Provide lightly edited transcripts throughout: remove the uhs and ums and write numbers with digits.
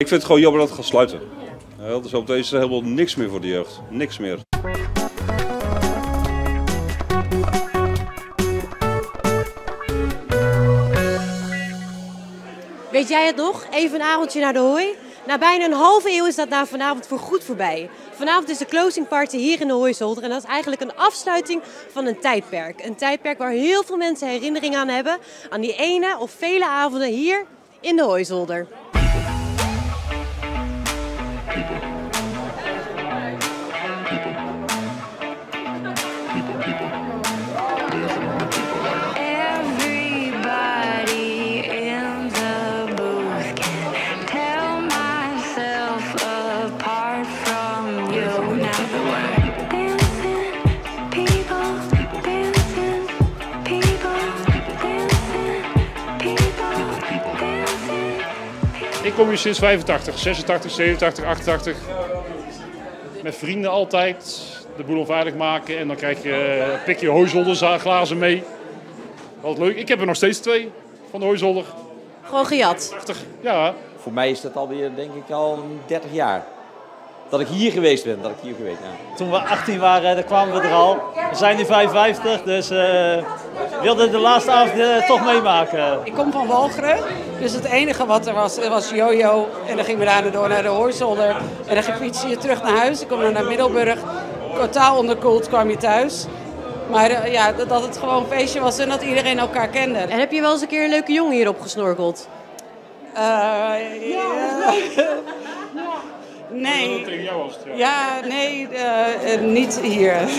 Ik vind het gewoon jammer dat het gaat sluiten. Dus op deze helemaal niks meer voor de jeugd. Niks meer. Weet jij het nog? Even een avondje naar de Hooi. Na bijna een halve eeuw is dat na vanavond voorgoed voorbij. Vanavond is de closing party hier in de Hooizolder. En dat is eigenlijk een afsluiting van een tijdperk. Een tijdperk waar heel veel mensen herinnering aan hebben. Aan die ene of vele avonden hier in de Hooizolder. Ik kom hier sinds 85, 86, 87, 88. Met vrienden altijd. De boel onveilig maken en dan pik je Hooizolderglazen mee. Altijd leuk. Ik heb er nog steeds 2 van de Hooizolder. Gewoon gejat? 80, ja. Voor mij is dat alweer, denk ik, al 30 jaar. Dat ik hier geweest ben, Ja. Toen we 18 waren, dan kwamen we er al. We zijn nu 55, dus we wilden de laatste avond toch meemaken. Ik kom van Walcheren, dus het enige wat er was jojo. En dan gingen we daarna door naar de Hooizolder. En dan fietste je terug naar huis. Ik kom dan naar Middelburg. Totaal onderkoeld kwam je thuis. Maar dat het gewoon een feestje was en dat iedereen elkaar kende. En heb je wel eens een keer een leuke jongen hierop gesnorkeld? Nee. Tegen jou was het, Ja, nee, niet hier. Het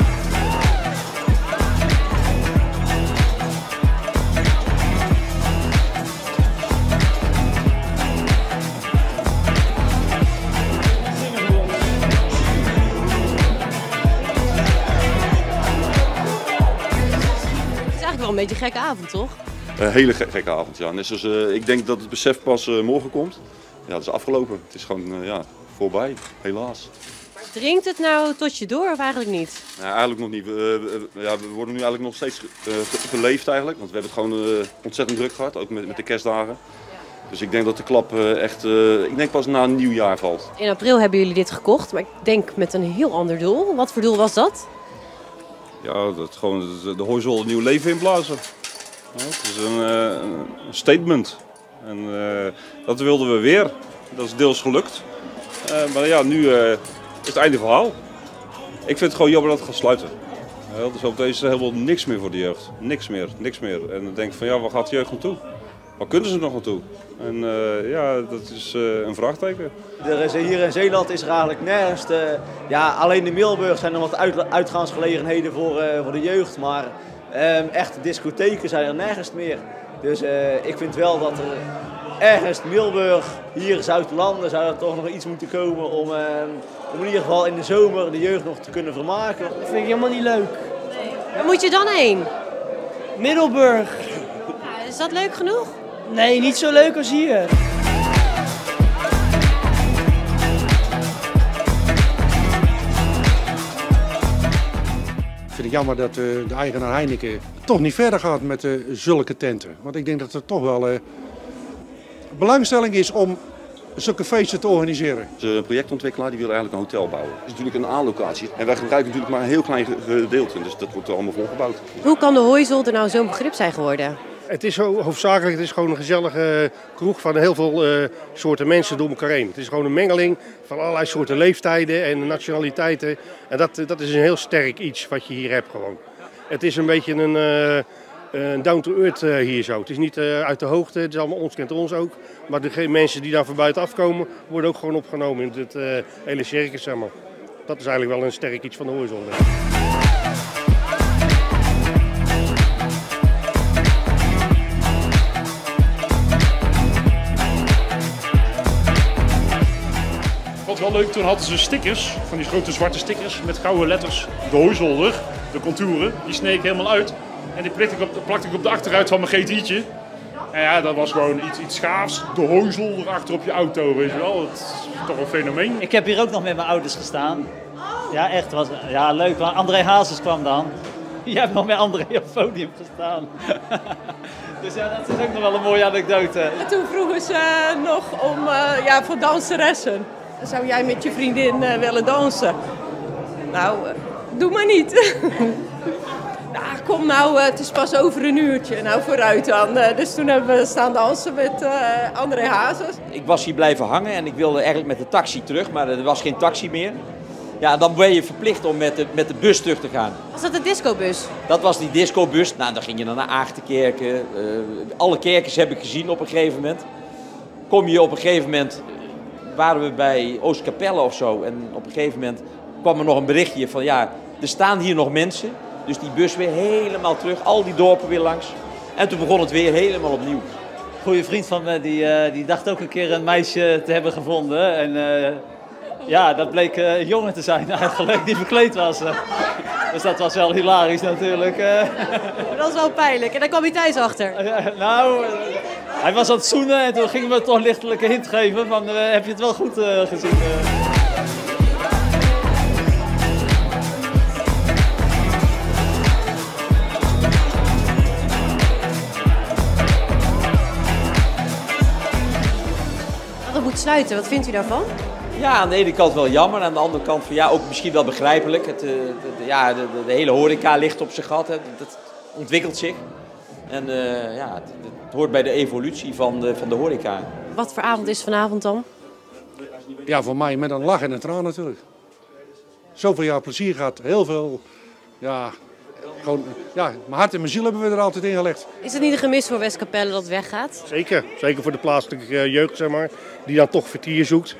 is eigenlijk wel een beetje een gekke avond, toch? Een hele gekke avond, ja. Net zoals, ik denk dat het besef pas morgen komt. Ja, dat is afgelopen. Het is gewoon voorbij, helaas. Dringt het nou tot je door of eigenlijk niet? Ja, eigenlijk nog niet. We worden nu eigenlijk nog steeds geleefd eigenlijk. Want we hebben het gewoon ontzettend druk gehad, ook met de kerstdagen. Dus ik denk dat de klap ik denk pas na een nieuw jaar valt. In april hebben jullie dit gekocht, maar ik denk met een heel ander doel. Wat voor doel was dat? Ja, dat gewoon de Hooizolder een nieuw leven inblazen. Ja, het is een statement. En dat wilden we weer. Dat is deels gelukt. Maar ja, nu is het einde verhaal. Ik vind het gewoon jammer dat het gaat sluiten. Dus op deze helemaal niks meer voor de jeugd. Niks meer. En dan denk ik van ja, waar gaat de jeugd naartoe? Waar kunnen ze nog naartoe? En dat is een vraagteken. Hier in Zeeland is er eigenlijk nergens alleen in Middelburg zijn er wat uitgaansgelegenheden voor de jeugd. Maar echte discotheken zijn er nergens meer. Dus ik vind wel dat er ergens in Middelburg, hier in Zuid-Landen, zou er toch nog iets moeten komen om in ieder geval in de zomer de jeugd nog te kunnen vermaken. Dat vind ik helemaal niet leuk. Waar moet je dan heen? Middelburg. Ja, is dat leuk genoeg? Nee, niet zo leuk als hier. Ik vind het jammer dat de eigenaar Heineken toch niet verder gaat met zulke tenten. Want ik denk dat er toch wel belangstelling is om zulke feesten te organiseren. De projectontwikkelaar die wil eigenlijk een hotel bouwen. Het is natuurlijk een A-locatie en wij gebruiken natuurlijk maar een heel klein gedeelte. Dus dat wordt er allemaal volgebouwd. Hoe kan de Hooizolder nou zo'n begrip zijn geworden? Het is hoofdzakelijk gewoon een gezellige kroeg van heel veel soorten mensen door elkaar heen. Het is gewoon een mengeling van allerlei soorten leeftijden en nationaliteiten. En dat is een heel sterk iets wat je hier hebt gewoon. Het is een beetje een down-to-earth hier zo. Het is niet uit de hoogte, het is allemaal ons kent ons ook. Maar de mensen die daar van buitenaf komen, worden ook gewoon opgenomen in het hele circus, zeg maar. Dat is eigenlijk wel een sterk iets van de Hooizolder. Wat wel leuk, toen hadden ze stickers, van die grote zwarte stickers met gouden letters. De Hooizolder, de contouren, die sneek ik helemaal uit. En die plakte ik op de achteruit van mijn GTI'tje. En ja, dat was gewoon iets gaafs. De Hooizolder achter op je auto, weet je wel. Dat is toch een fenomeen. Ik heb hier ook nog met mijn ouders gestaan. Ja, echt. Leuk. André Hazes kwam dan. Jij hebt nog met André op het podium gestaan. Dus ja, dat is ook nog wel een mooie anekdote. En toen vroegen ze nog om, voor danseressen. Zou jij met je vriendin willen dansen? Nou, doe maar niet. Nou, kom nou, het is pas over een uurtje. Nou, vooruit dan. Dus toen hebben we staan dansen met André Hazes. Ik was hier blijven hangen en ik wilde eigenlijk met de taxi terug, maar er was geen taxi meer. Ja, dan ben je verplicht om met de bus terug te gaan. Was dat de discobus? Dat was die discobus. Nou, dan ging je dan naar Aagtenkerken. Alle kerkens heb ik gezien op een gegeven moment. Kom je op een gegeven moment, waren we bij Oostkapelle of zo. En op een gegeven moment kwam er nog een berichtje van ja, er staan hier nog mensen. Dus die bus weer helemaal terug, al die dorpen weer langs. En toen begon het weer helemaal opnieuw. Een goede vriend van me, die dacht ook een keer een meisje te hebben gevonden. En ja, dat bleek een jongen te zijn eigenlijk, die verkleed was. Dus dat was wel hilarisch natuurlijk. Dat was wel pijnlijk. En daar kwam hij thuis achter. Nou, hij was aan het zoenen en toen gingen we toch lichtelijk een hint geven van heb je het wel goed gezien. Dat moet sluiten. Wat vindt u daarvan? Ja, aan de ene kant wel jammer, aan de andere kant van, ja, ook misschien wel begrijpelijk. De hele horeca ligt op zijn gat, het ontwikkelt zich. En het hoort bij de evolutie van de horeca. Wat voor avond is vanavond dan? Ja, voor mij met een lach en een traan natuurlijk. Zoveel jaar plezier gehad, heel veel. Ja, gewoon, ja, mijn hart en mijn ziel hebben we er altijd in gelegd. Is het niet een gemis voor Westkapelle dat het weggaat? Zeker, zeker voor de plaatselijke jeugd, zeg maar, die dan toch vertier zoekt.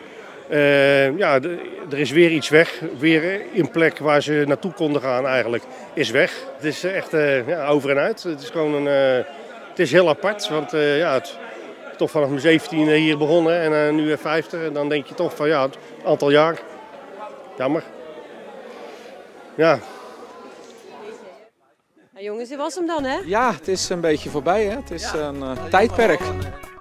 Er is weer iets weg, weer een plek waar ze naartoe konden gaan eigenlijk, is weg. Het is echt over en uit. Het is gewoon het is heel apart, want het toch vanaf mijn 17e hier begonnen en nu 50. En dan denk je toch van ja, het aantal jaar, jammer. Ja. Nou, jongens, dit was hem dan, hè? Ja, het is een beetje voorbij, hè? Het is een tijdperk.